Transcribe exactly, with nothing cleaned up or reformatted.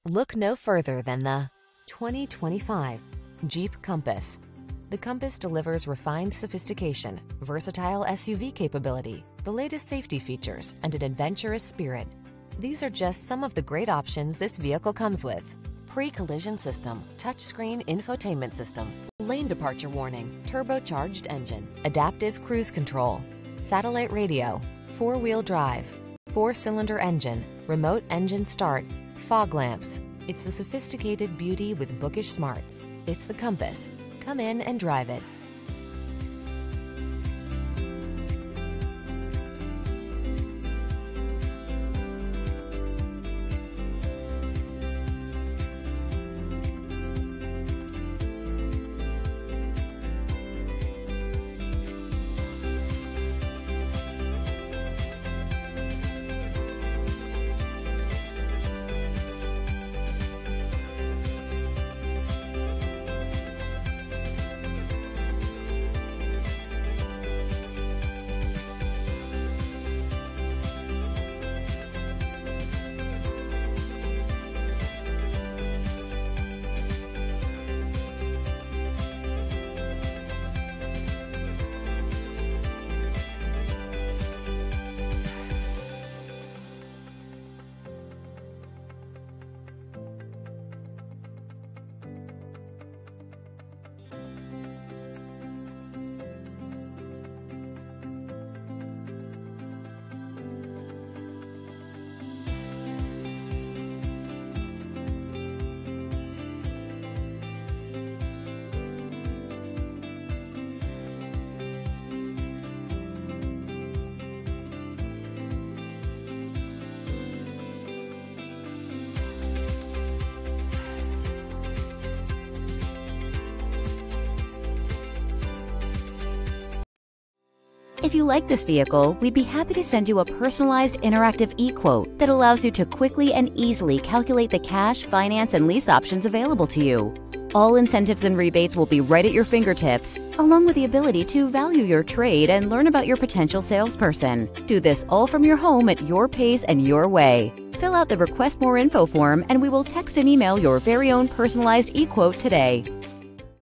Look no further than the twenty twenty-five Jeep Compass. The Compass delivers refined sophistication, versatile S U V capability, the latest safety features, and an adventurous spirit. These are just some of the great options this vehicle comes with: pre-collision system, touchscreen infotainment system, lane departure warning, turbocharged engine, adaptive cruise control, satellite radio, four-wheel drive, four-cylinder engine, remote engine start, fog lamps. It's the sophisticated beauty with bookish smarts. It's the Compass. Come in and drive it. If you like this vehicle, we'd be happy to send you a personalized interactive e-quote that allows you to quickly and easily calculate the cash, finance, and lease options available to you. All incentives and rebates will be right at your fingertips, along with the ability to value your trade and learn about your potential salesperson. Do this all from your home at your pace and your way. Fill out the Request More Info form and we will text and email your very own personalized e-quote today.